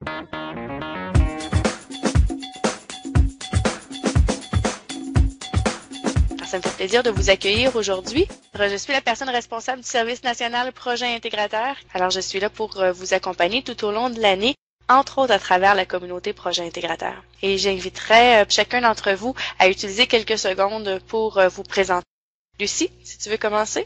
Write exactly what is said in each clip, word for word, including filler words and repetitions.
Ça me fait plaisir de vous accueillir aujourd'hui. Je suis la personne responsable du service national Projet Intégrateur. Alors, je suis là pour vous accompagner tout au long de l'année, entre autres à travers la communauté Projet Intégrateur. Et j'inviterai chacun d'entre vous à utiliser quelques secondes pour vous présenter. Lucie, si tu veux commencer.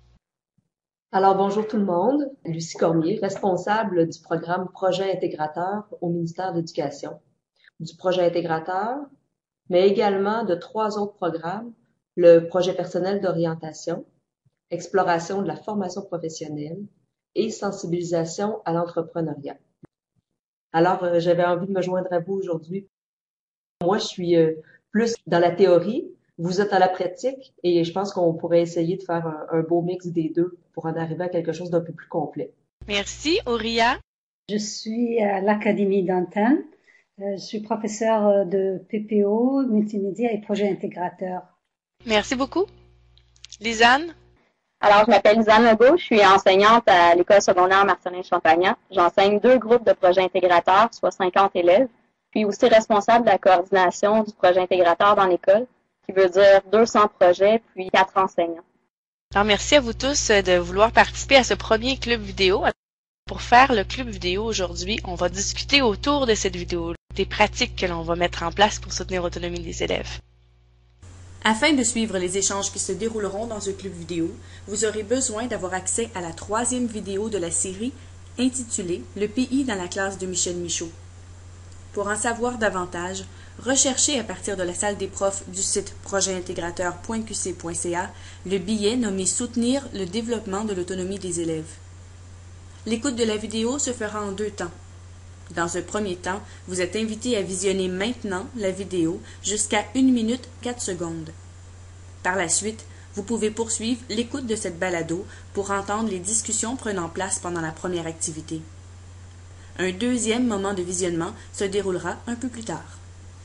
Alors, bonjour tout le monde. Lucie Cormier, responsable du programme Projet Intégrateur au ministère de l'Éducation, du Projet Intégrateur, mais également de trois autres programmes, le projet personnel d'orientation, exploration de la formation professionnelle et sensibilisation à l'entrepreneuriat. Alors, euh, j'avais envie de me joindre à vous aujourd'hui. Moi, je suis euh, plus dans la théorie, vous êtes à la pratique et je pense qu'on pourrait essayer de faire un, un beau mix des deux pour en arriver à quelque chose d'un peu plus complet. Merci. Auria? Je suis à l'Académie d'Antenne. Je suis professeure de P P O, multimédia et projet intégrateur. Merci beaucoup. Lisanne? Alors, je m'appelle Lisanne Legault, je suis enseignante à l'école secondaire Marcelin-Champagnat. J'enseigne deux groupes de projets intégrateurs, soit cinquante élèves, puis aussi responsable de la coordination du projet intégrateur dans l'école, qui veut dire deux cents projets, puis quatre enseignants. Alors, merci à vous tous de vouloir participer à ce premier club vidéo. Pour faire le club vidéo aujourd'hui, on va discuter autour de cette vidéo, des pratiques que l'on va mettre en place pour soutenir l'autonomie des élèves. Afin de suivre les échanges qui se dérouleront dans ce club vidéo, vous aurez besoin d'avoir accès à la troisième vidéo de la série intitulée « Le P I dans la classe de Michel Michaud ». Pour en savoir davantage, recherchez à partir de la salle des profs du site projet intégrateur point q c point c a le billet nommé « Soutenir le développement de l'autonomie des élèves ». L'écoute de la vidéo se fera en deux temps. Dans un premier temps, vous êtes invité à visionner maintenant la vidéo jusqu'à une minute quatre secondes. Par la suite, vous pouvez poursuivre l'écoute de cette balado pour entendre les discussions prenant place pendant la première activité. Un deuxième moment de visionnement se déroulera un peu plus tard.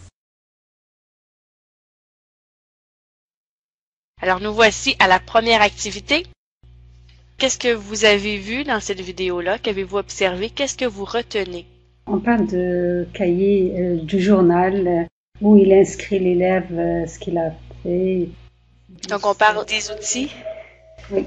Alors nous voici à la première activité. Qu'est-ce que vous avez vu dans cette vidéo-là? Qu'avez-vous observé? Qu'est-ce que vous retenez? On parle de cahier euh, du journal euh, où il inscrit l'élève euh, ce qu'il a fait. Donc on parle des outils? Oui.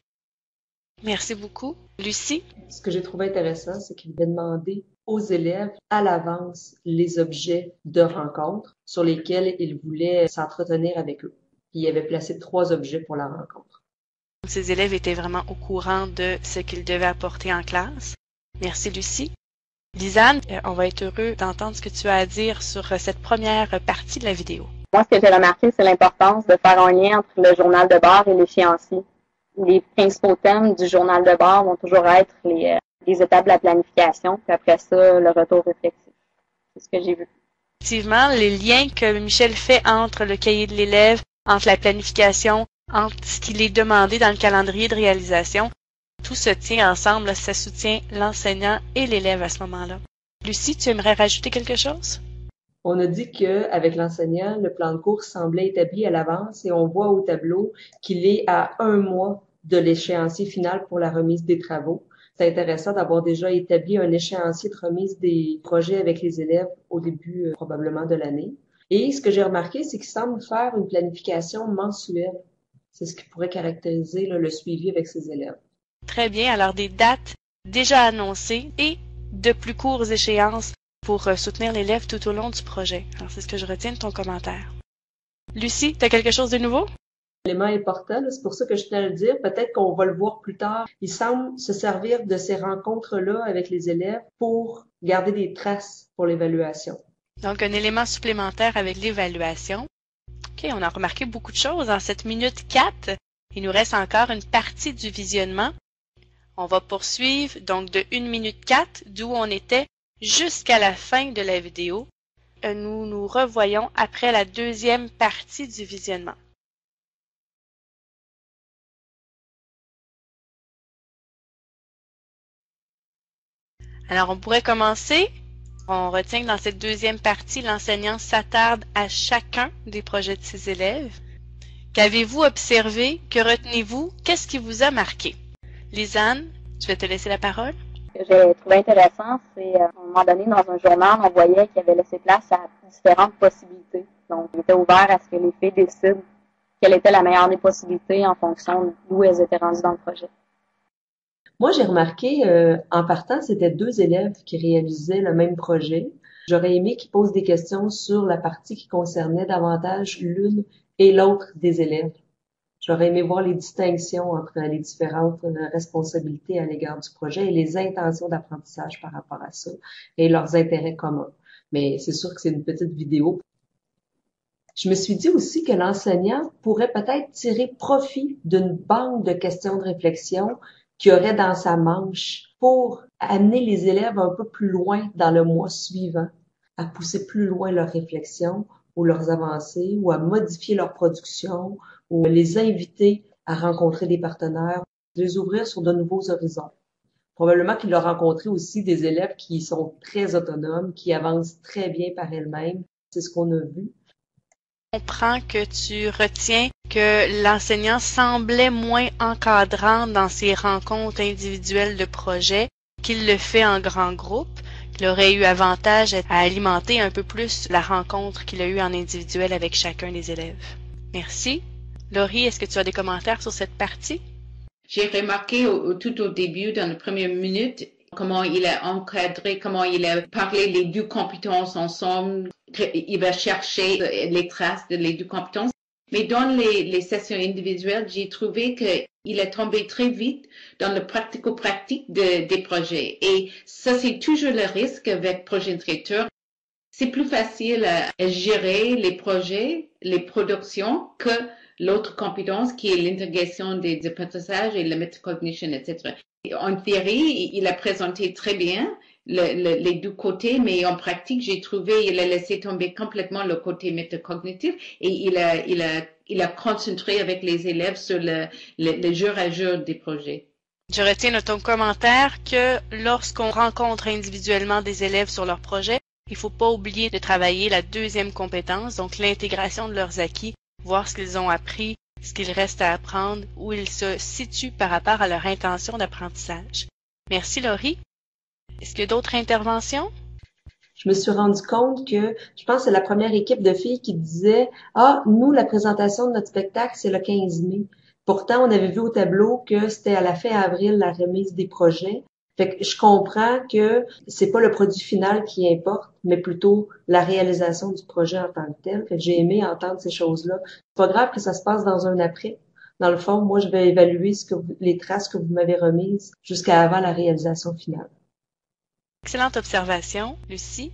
Merci beaucoup. Lucie? Ce que j'ai trouvé intéressant, c'est qu'il avait demandé aux élèves à l'avance les objets de rencontre sur lesquels ils voulaient s'entretenir avec eux. Il avait placé trois objets pour la rencontre. Ces élèves étaient vraiment au courant de ce qu'ils devaient apporter en classe. Merci Lucie. Lisanne, on va être heureux d'entendre ce que tu as à dire sur cette première partie de la vidéo. Moi, ce que j'ai remarqué, c'est l'importance de faire un lien entre le journal de bord et l'échéancier. Les principaux thèmes du journal de bord vont toujours être les, les étapes de la planification, puis après ça, le retour réflexif. C'est ce que j'ai vu. Effectivement, les liens que Michel fait entre le cahier de l'élève, entre la planification, entre ce qu'il est demandé dans le calendrier de réalisation, tout se tient ensemble, ça soutient l'enseignant et l'élève à ce moment-là. Lucie, tu aimerais rajouter quelque chose? On a dit qu'avec l'enseignant, le plan de cours semblait établi à l'avance et on voit au tableau qu'il est à un mois de l'échéancier final pour la remise des travaux. C'est intéressant d'avoir déjà établi un échéancier de remise des projets avec les élèves au début euh, probablement de l'année. Et ce que j'ai remarqué, c'est qu'il semble faire une planification mensuelle. C'est ce qui pourrait caractériser là, le suivi avec ses élèves. Très bien. Alors, des dates déjà annoncées et de plus courtes échéances pour euh, soutenir l'élève tout au long du projet. Alors, c'est ce que je retiens de ton commentaire. Lucie, tu as quelque chose de nouveau? L'élément important, c'est pour ça que je tenais à le dire, peut-être qu'on va le voir plus tard. Il semble se servir de ces rencontres-là avec les élèves pour garder des traces pour l'évaluation. Donc, un élément supplémentaire avec l'évaluation. OK, on a remarqué beaucoup de choses en cette minute quatre. Il nous reste encore une partie du visionnement. On va poursuivre donc de une minute quatre, d'où on était jusqu'à la fin de la vidéo. Nous nous revoyons après la deuxième partie du visionnement. Alors, on pourrait commencer. On retient que dans cette deuxième partie, l'enseignant s'attarde à chacun des projets de ses élèves. Qu'avez-vous observé? Que retenez-vous? Qu'est-ce qui vous a marqué? Lisanne, je vais te laisser la parole. Ce que j'ai trouvé intéressant, c'est à un moment donné, dans un journal, on voyait qu'il avait laissé place à différentes possibilités. Donc, il était ouvert à ce que les filles décident quelle était la meilleure des possibilités en fonction d'où elles étaient rendues dans le projet. Moi, j'ai remarqué, euh, en partant, c'était deux élèves qui réalisaient le même projet. J'aurais aimé qu'ils posent des questions sur la partie qui concernait davantage l'une et l'autre des élèves. J'aurais aimé voir les distinctions entre les différentes responsabilités à l'égard du projet et les intentions d'apprentissage par rapport à ça et leurs intérêts communs. Mais c'est sûr que c'est une petite vidéo. Je me suis dit aussi que l'enseignant pourrait peut-être tirer profit d'une banque de questions de réflexion qu'il aurait dans sa manche pour amener les élèves un peu plus loin dans le mois suivant, à pousser plus loin leurs réflexions ou leurs avancées, ou à modifier leur production, ou les inviter à rencontrer des partenaires, les ouvrir sur de nouveaux horizons. Probablement qu'il a rencontré aussi des élèves qui sont très autonomes, qui avancent très bien par elles-mêmes. C'est ce qu'on a vu. Je comprends que tu retiens que l'enseignant semblait moins encadrant dans ses rencontres individuelles de projet qu'il le fait en grand groupe. Il aurait eu avantage à alimenter un peu plus la rencontre qu'il a eue en individuel avec chacun des élèves. Merci. Laurie, est-ce que tu as des commentaires sur cette partie? J'ai remarqué au, tout au début, dans les premières minutes, comment il a encadré, comment il a parlé les deux compétences ensemble. Il va chercher les traces de les deux compétences. Mais dans les, les sessions individuelles, j'ai trouvé qu'il a tombé très vite dans le pratico-pratique de, des projets. Et ça, c'est toujours le risque avec projet traiteur. C'est plus facile à, à gérer les projets, les productions, que l'autre compétence qui est l'intégration des, des apprentissages et la metacognition, et cetera. En théorie, il a présenté très bien le, le, les deux côtés, mais en pratique, j'ai trouvé il a laissé tomber complètement le côté métacognitif et il a, il a, il a concentré avec les élèves sur le, le, le jour à jour des projets. Je retiens de ton commentaire que lorsqu'on rencontre individuellement des élèves sur leur projet, il ne faut pas oublier de travailler la deuxième compétence, donc l'intégration de leurs acquis, voir ce qu'ils ont appris, ce qu'il reste à apprendre, où ils se situent par rapport à leur intention d'apprentissage. Merci Laurie. Est-ce qu'il y a d'autres interventions? Je me suis rendu compte que, je pense que c'est la première équipe de filles qui disait « Ah, nous, la présentation de notre spectacle, c'est le quinze mai. » Pourtant, on avait vu au tableau que c'était à la fin avril la remise des projets. Fait que je comprends que c'est pas le produit final qui importe, mais plutôt la réalisation du projet en tant que tel. Fait que j'ai aimé entendre ces choses-là. C'est pas grave que ça se passe dans un après. Dans le fond, moi, je vais évaluer ce que vous, les traces que vous m'avez remises jusqu'à avant la réalisation finale. Excellente observation, Lucie.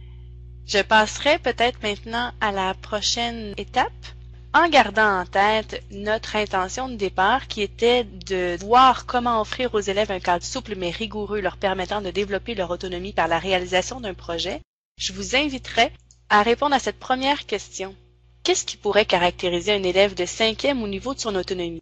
Je passerai peut-être maintenant à la prochaine étape, en gardant en tête notre intention de départ qui était de voir comment offrir aux élèves un cadre souple mais rigoureux leur permettant de développer leur autonomie par la réalisation d'un projet. Je vous inviterai à répondre à cette première question. Qu'est-ce qui pourrait caractériser un élève de cinquième au niveau de son autonomie?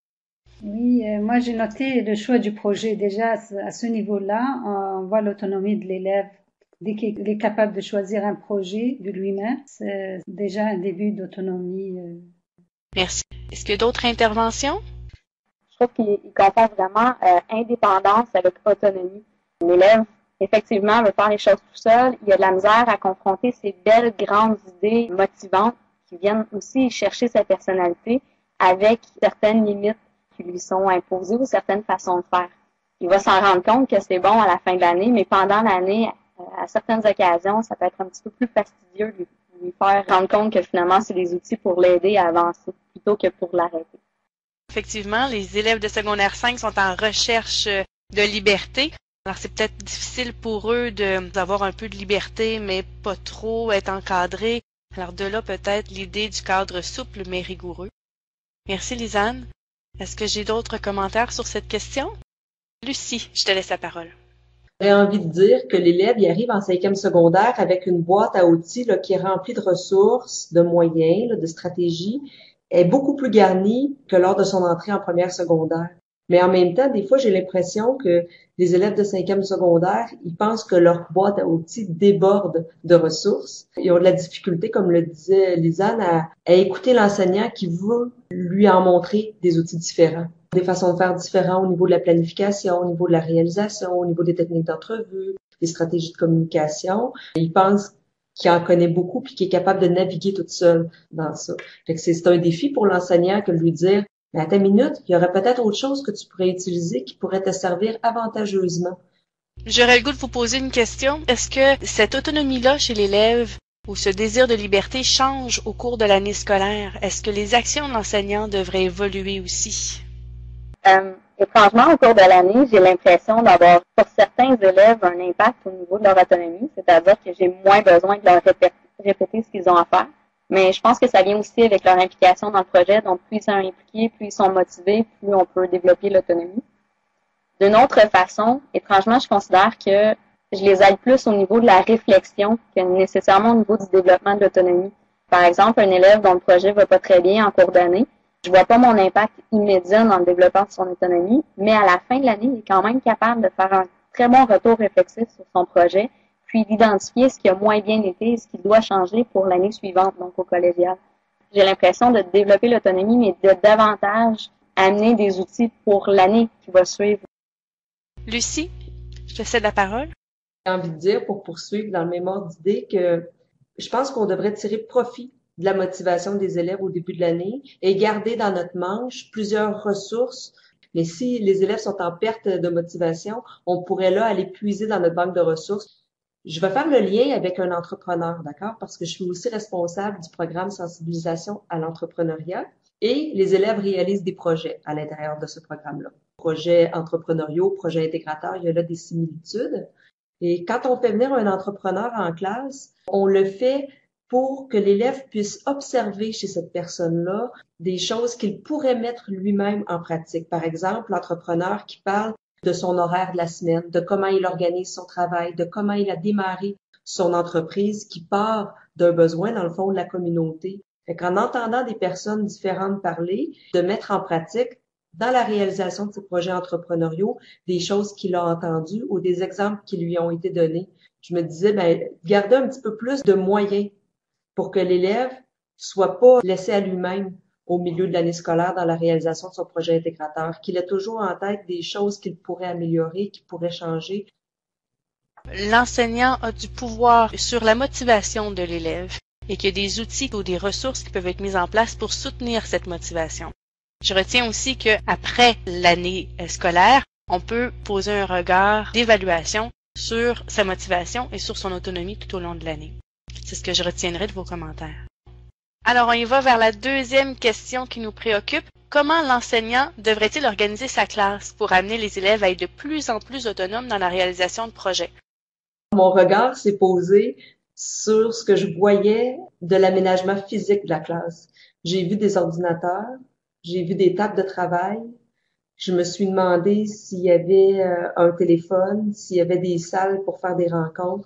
Oui, euh, moi j'ai noté le choix du projet. Déjà à ce niveau-là, on voit l'autonomie de l'élève. Dès qu'il est capable de choisir un projet de lui-même, c'est déjà un début d'autonomie. Euh. Merci. Est-ce qu'il y a d'autres interventions? Je trouve qu'il confond vraiment euh, indépendance avec autonomie. L'élève, effectivement, veut faire les choses tout seul. Il a de la misère à confronter ces belles grandes idées motivantes qui viennent aussi chercher sa personnalité avec certaines limites qui lui sont imposées ou certaines façons de faire. Il va s'en rendre compte que c'est bon à la fin de l'année, mais pendant l'année, à certaines occasions, ça peut être un petit peu plus fastidieux de lui faire rendre compte que finalement, c'est des outils pour l'aider à avancer plutôt que pour l'arrêter. Effectivement, les élèves de secondaire cinq sont en recherche de liberté. Alors, c'est peut-être difficile pour eux d'avoir un peu de liberté, mais pas trop, être encadrés. Alors, de là, peut-être l'idée du cadre souple mais rigoureux. Merci, Lisanne. Est-ce que j'ai d'autres commentaires sur cette question? Lucie, je te laisse la parole. J'aurais envie de dire que l'élève y arrive en cinquième secondaire avec une boîte à outils là, qui est remplie de ressources, de moyens, là, de stratégies, est beaucoup plus garnie que lors de son entrée en première secondaire. Mais en même temps, des fois, j'ai l'impression que les élèves de cinquième secondaire, ils pensent que leur boîte à outils déborde de ressources. Ils ont de la difficulté, comme le disait Lisanne, à, à écouter l'enseignant qui veut lui en montrer des outils différents. des façons de faire différentes au niveau de la planification, au niveau de la réalisation, au niveau des techniques d'entrevue, des stratégies de communication. Il pense qu'il en connaît beaucoup puis qu'il est capable de naviguer toute seule dans ça. Fait que c'est, c'est un défi pour l'enseignant que de lui dire, mais à ta minute, il y aurait peut-être autre chose que tu pourrais utiliser qui pourrait te servir avantageusement. J'aurais le goût de vous poser une question. Est-ce que cette autonomie-là chez l'élève ou ce désir de liberté change au cours de l'année scolaire? Est-ce que les actions de l'enseignant devraient évoluer aussi? Euh, étrangement, au cours de l'année, j'ai l'impression d'avoir, pour certains élèves, un impact au niveau de leur autonomie, c'est-à-dire que j'ai moins besoin de leur répéter, répéter ce qu'ils ont à faire. Mais je pense que ça vient aussi avec leur implication dans le projet. Donc, plus ils sont impliqués, plus ils sont motivés, plus on peut développer l'autonomie. D'une autre façon, étrangement, je considère que je les aide plus au niveau de la réflexion que nécessairement au niveau du développement de l'autonomie. Par exemple, un élève dont le projet va pas très bien en cours d'année, je vois pas mon impact immédiat dans le développement de son autonomie, mais à la fin de l'année, il est quand même capable de faire un très bon retour réflexif sur son projet, puis d'identifier ce qui a moins bien été et ce qui doit changer pour l'année suivante, donc au collégial. J'ai l'impression de développer l'autonomie, mais de davantage amener des outils pour l'année qui va suivre. Lucie, je te cède la parole. J'ai envie de dire, pour poursuivre dans le même ordre d'idée, que je pense qu'on devrait tirer profit de la motivation des élèves au début de l'année et garder dans notre manche plusieurs ressources. Mais si les élèves sont en perte de motivation, on pourrait là aller puiser dans notre banque de ressources. Je vais faire le lien avec un entrepreneur, d'accord? Parce que je suis aussi responsable du programme sensibilisation à l'entrepreneuriat et les élèves réalisent des projets à l'intérieur de ce programme-là. Projets entrepreneuriaux, projets intégrateurs, il y a là des similitudes. Et quand on fait venir un entrepreneur en classe, on le fait pour que l'élève puisse observer chez cette personne-là des choses qu'il pourrait mettre lui-même en pratique. Par exemple, l'entrepreneur qui parle de son horaire de la semaine, de comment il organise son travail, de comment il a démarré son entreprise qui part d'un besoin, dans le fond, de la communauté. Fait qu'en entendant des personnes différentes parler, de mettre en pratique dans la réalisation de ces projets entrepreneuriaux, des choses qu'il a entendues ou des exemples qui lui ont été donnés. Je me disais, ben, garder un petit peu plus de moyens pour que l'élève soit pas laissé à lui-même au milieu de l'année scolaire dans la réalisation de son projet intégrateur, qu'il ait toujours en tête des choses qu'il pourrait améliorer, qu'il pourrait changer. L'enseignant a du pouvoir sur la motivation de l'élève et qu'il y a des outils ou des ressources qui peuvent être mises en place pour soutenir cette motivation. Je retiens aussi qu'après l'année scolaire, on peut poser un regard d'évaluation sur sa motivation et sur son autonomie tout au long de l'année. C'est ce que je retiendrai de vos commentaires. Alors, on y va vers la deuxième question qui nous préoccupe. Comment l'enseignant devrait-il organiser sa classe pour amener les élèves à être de plus en plus autonomes dans la réalisation de projets? Mon regard s'est posé sur ce que je voyais de l'aménagement physique de la classe. J'ai vu des ordinateurs, j'ai vu des tables de travail. Je me suis demandé s'il y avait euh, un téléphone, s'il y avait des salles pour faire des rencontres.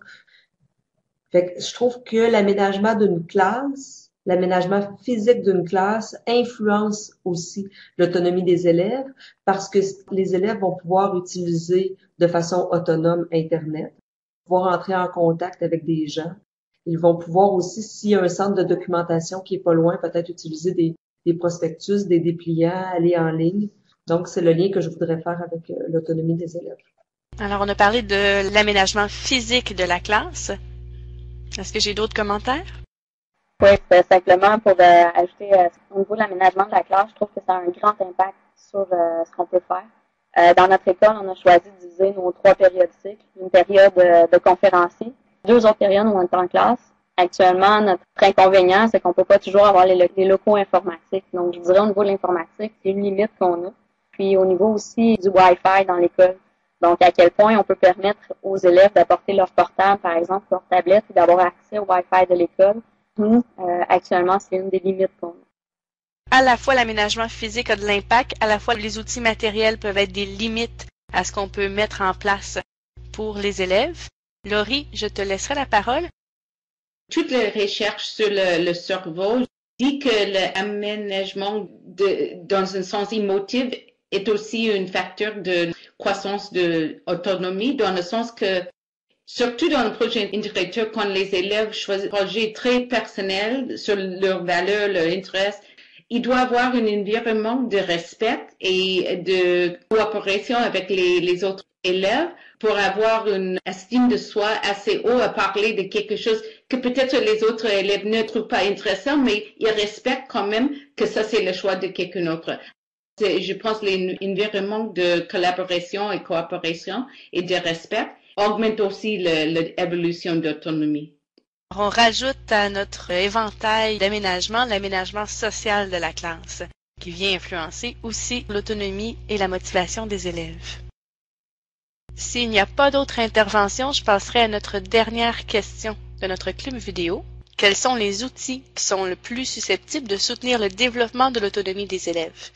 Fait que je trouve que l'aménagement d'une classe, l'aménagement physique d'une classe influence aussi l'autonomie des élèves parce que les élèves vont pouvoir utiliser de façon autonome Internet, pouvoir entrer en contact avec des gens. Ils vont pouvoir aussi, s'il y a un centre de documentation qui est pas loin, peut-être utiliser des des prospectus, des dépliants, aller en ligne. Donc, c'est le lien que je voudrais faire avec euh, l'autonomie des élèves. Alors, on a parlé de l'aménagement physique de la classe. Est-ce que j'ai d'autres commentaires? Oui, c'est simplement pour euh, ajouter euh, au niveau de l'aménagement de la classe, je trouve que ça a un grand impact sur euh, ce qu'on peut faire. Euh, dans notre école, on a choisi de diviser nos trois périodes cycles. Une période euh, de conférencier, deux autres périodes où on est en classe. Actuellement, notre inconvénient, c'est qu'on peut pas toujours avoir les, lo- les locaux informatiques. Donc, je dirais au niveau de l'informatique, c'est une limite qu'on a. Puis, au niveau aussi du Wi-Fi dans l'école. Donc, à quel point on peut permettre aux élèves d'apporter leur portable, par exemple, leur tablette, et d'avoir accès au Wi-Fi de l'école. Nous, euh, actuellement, c'est une des limites qu'on a. À la fois, l'aménagement physique a de l'impact, à la fois, les outils matériels peuvent être des limites à ce qu'on peut mettre en place pour les élèves. Laurie, je te laisserai la parole. Toutes les recherches sur le, le cerveau disent que l'aménagement de, dans un sens émotif est aussi un facteur de croissance de autonomie, dans le sens que, surtout dans le projet intégrateur, quand les élèves choisissent un projet très personnel sur leurs valeurs, leurs intérêts, il doit avoir un environnement de respect et de coopération avec les, les autres élèves pour avoir une estime de soi assez haut à parler de quelque chose que peut-être les autres élèves ne trouvent pas intéressant, mais ils respectent quand même que ça, c'est le choix de quelqu'un d'autre. Je pense que l'environnement de collaboration et coopération et de respect augmente aussi l'évolution d'autonomie. On rajoute à notre éventail d'aménagement l'aménagement social de la classe, qui vient influencer aussi l'autonomie et la motivation des élèves. S'il n'y a pas d'autres interventions, je passerai à notre dernière question de notre club vidéo. Quels sont les outils qui sont le plus susceptibles de soutenir le développement de l'autonomie des élèves?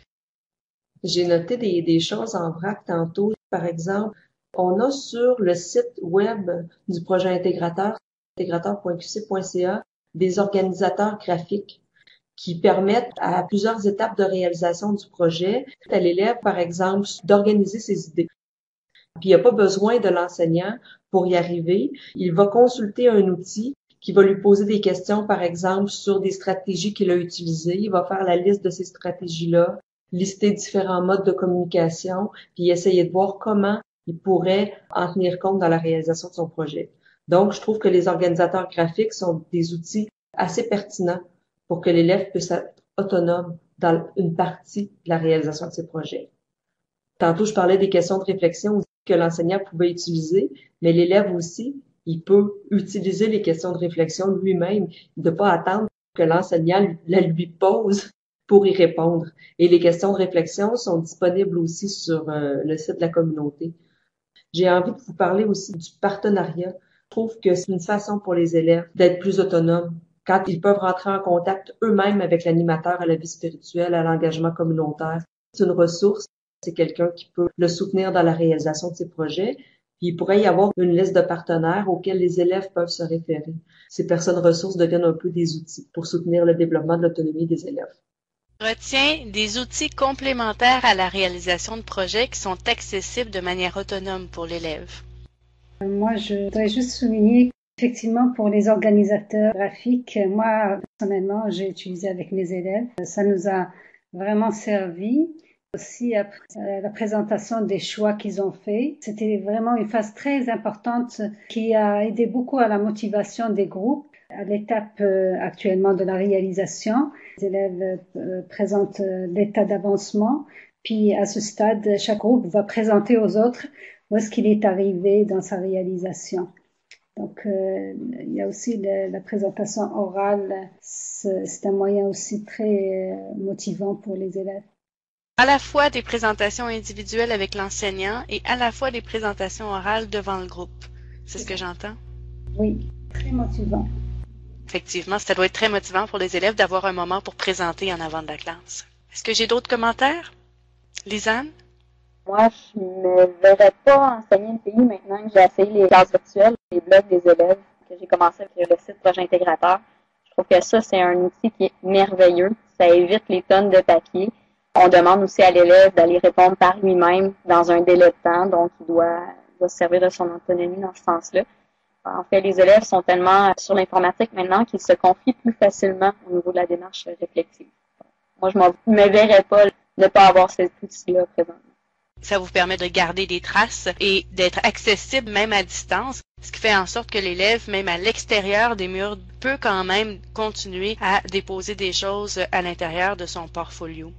J'ai noté des, des choses en vrac tantôt. Par exemple, on a sur le site web du projet intégrateur, intégrateur point q c point c a, des organisateurs graphiques qui permettent à plusieurs étapes de réalisation du projet à l'élève, par exemple, d'organiser ses idées. Puis il n'y a pas besoin de l'enseignant pour y arriver. Il va consulter un outil qui va lui poser des questions, par exemple, sur des stratégies qu'il a utilisées. Il va faire la liste de ces stratégies-là, lister différents modes de communication, puis essayer de voir comment il pourrait en tenir compte dans la réalisation de son projet. Donc, je trouve que les organisateurs graphiques sont des outils assez pertinents pour que l'élève puisse être autonome dans une partie de la réalisation de ses projets. Tantôt, je parlais des questions de réflexion que l'enseignant pouvait utiliser, mais l'élève aussi, il peut utiliser les questions de réflexion lui-même, de pas attendre que l'enseignant la lui pose pour y répondre. Et les questions de réflexion sont disponibles aussi sur euh, le site de la communauté. J'ai envie de vous parler aussi du partenariat. Je trouve que c'est une façon pour les élèves d'être plus autonomes quand ils peuvent rentrer en contact eux-mêmes avec l'animateur à la vie spirituelle, à l'engagement communautaire. C'est une ressource, c'est quelqu'un qui peut le soutenir dans la réalisation de ses projets. Puis il pourrait y avoir une liste de partenaires auxquels les élèves peuvent se référer. Ces personnes ressources deviennent un peu des outils pour soutenir le développement de l'autonomie des élèves. Retiens des outils complémentaires à la réalisation de projets qui sont accessibles de manière autonome pour l'élève. Moi, je voudrais juste souligner qu'effectivement, pour les organisateurs graphiques, moi, personnellement, j'ai utilisé avec mes élèves. Ça nous a vraiment servi. Aussi, après la présentation des choix qu'ils ont faits, c'était vraiment une phase très importante qui a aidé beaucoup à la motivation des groupes. À l'étape euh, actuellement de la réalisation, les élèves euh, présentent euh, l'état d'avancement, puis à ce stade, chaque groupe va présenter aux autres où est-ce qu'il est arrivé dans sa réalisation. Donc, euh, il y a aussi le, la présentation orale, c'est, c'est un moyen aussi très euh, motivant pour les élèves. À la fois des présentations individuelles avec l'enseignant et à la fois des présentations orales devant le groupe. C'est ce que j'entends? Oui, très motivant. Effectivement, ça doit être très motivant pour les élèves d'avoir un moment pour présenter en avant de la classe. Est-ce que j'ai d'autres commentaires? Lisanne? Moi, je ne verrais pas enseigner le pays maintenant que j'ai essayé les classes virtuelles, les blogs des élèves, que j'ai commencé avec le site Projet Intégrateur. Je trouve que ça, c'est un outil qui est merveilleux. Ça évite les tonnes de papier. On demande aussi à l'élève d'aller répondre par lui-même dans un délai de temps, donc il doit, il doit se servir de son autonomie dans ce sens-là. En fait, les élèves sont tellement sur l'informatique maintenant qu'ils se confient plus facilement au niveau de la démarche réflexive. Moi, je ne me verrais pas ne pas avoir cet outil-là présentement. Ça vous permet de garder des traces et d'être accessible même à distance, ce qui fait en sorte que l'élève, même à l'extérieur des murs, peut quand même continuer à déposer des choses à l'intérieur de son portfolio.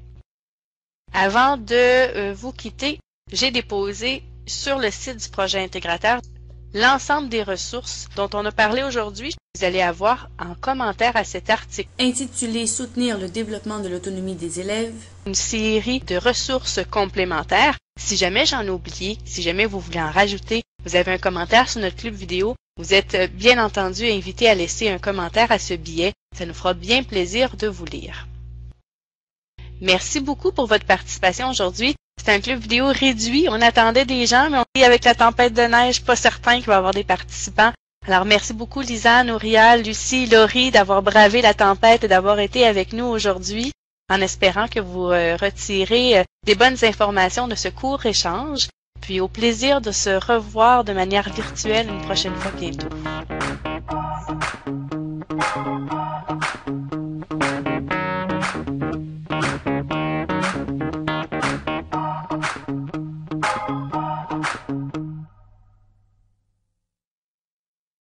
Avant de euh, vous quitter, j'ai déposé sur le site du projet intégrateur l'ensemble des ressources dont on a parlé aujourd'hui. Vous allez avoir en commentaire à cet article intitulé « Soutenir le développement de l'autonomie des élèves » une série de ressources complémentaires. Si jamais j'en ai oublié, si jamais vous voulez en rajouter, vous avez un commentaire sur notre club vidéo, vous êtes bien entendu invité à laisser un commentaire à ce billet. Ça nous fera bien plaisir de vous lire. Merci beaucoup pour votre participation aujourd'hui. C'est un club vidéo réduit. On attendait des gens, mais on est avec la tempête de neige, pas certain qu'il va y avoir des participants. Alors, merci beaucoup, Lisanne, Aurial, Lucie, Laurie, d'avoir bravé la tempête et d'avoir été avec nous aujourd'hui, en espérant que vous euh, retirez euh, des bonnes informations de ce court échange. Puis, au plaisir de se revoir de manière virtuelle une prochaine fois bientôt.